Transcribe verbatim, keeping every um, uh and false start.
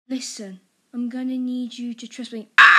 Listen, I'm gonna need you to trust me.